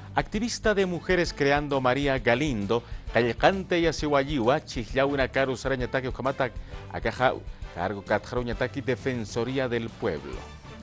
Activista de mujeres creando María Galindo, Callcante y Asihuayua, Chislauna Caru Sarañataki Ojamatak, Acaja, Cargo Catjaruñataki, Defensoría del Pueblo.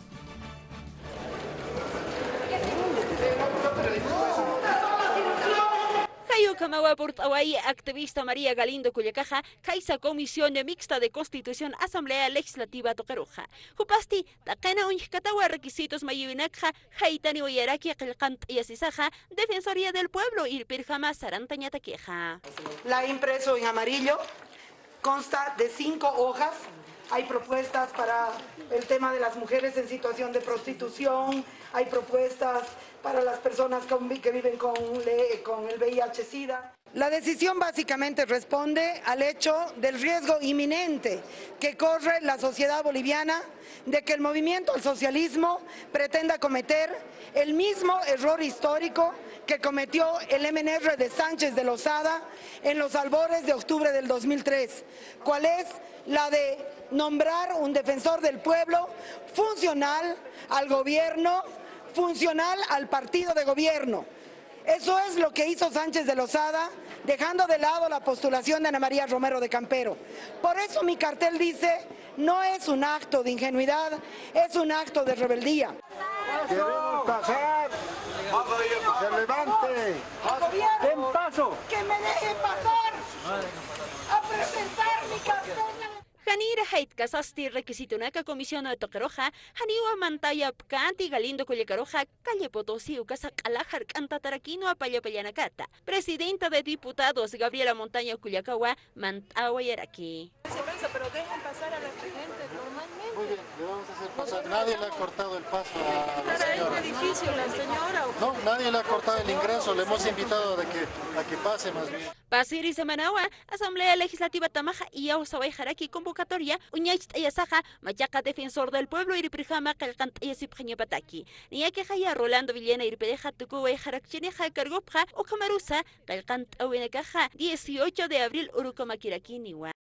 Kamawa Portaway, activista María Galindo Cuyacaja, Kaisa Comisión Mixta de Constitución Asamblea Legislativa Tocaroja. Jupasti, Takana Unjkatawa requisitos mayuinakja, Haitani Oyaraki Kilkant y Asisaja, Defensoría del Pueblo y Pirjama Sarantañataqueja. La he impreso en amarillo, consta de 5 hojas. Hay propuestas para el tema de las mujeres en situación de prostitución, hay propuestas para las personas que viven con el VIH-Sida. La decisión básicamente responde al hecho del riesgo inminente que corre la sociedad boliviana de que el movimiento al socialismo pretenda cometer el mismo error histórico que cometió el MNR de Sánchez de Lozada en los albores de octubre del 2003, ¿cuál es? La de nombrar un defensor del pueblo funcional al gobierno, funcional al partido de gobierno. Eso es lo que hizo Sánchez de Lozada, dejando de lado la postulación de Ana María Romero de Campero. Por eso mi cartel dice, no es un acto de ingenuidad, es un acto de rebeldía. ¡Queremos pasar! ¡Se levante! ¡Den paso! ¡Que me dejen pasar a presentar mi cartel! Janira Hait Casasti requisito naka comisión de Tocaroja, Haniwa Mantaya Pcanti Galindo Culicaroja, Calle Potosí, Ucasa Calajar Canta Taraquino Apaya Payanacata. Presidenta de Diputados Gabriela Montaña Culiacagua, Mantawa Yaraki. Pero dejen pasar a la gente normalmente. Muy bien, le vamos a hacer pasar. Nadie le ha cortado el paso a la señora. ¿Está en el edificio la señora? No, nadie le ha cortado el ingreso, le hemos invitado a que pase más bien. Pasiri Semanawa, Asamblea Legislativa Tamaja y Ausaway Jaraki convocatoria, Uñach Ayasaja, Machaca Defensor del Pueblo y Prijama Calcant y Pataki. Ni hay que haya Rolando Villena y Pedeja Tucuwe Jarakchineja Cargopja o Camarusa, Calcant Awenekaja, 18 de abril Urucomaquiraquiniwa.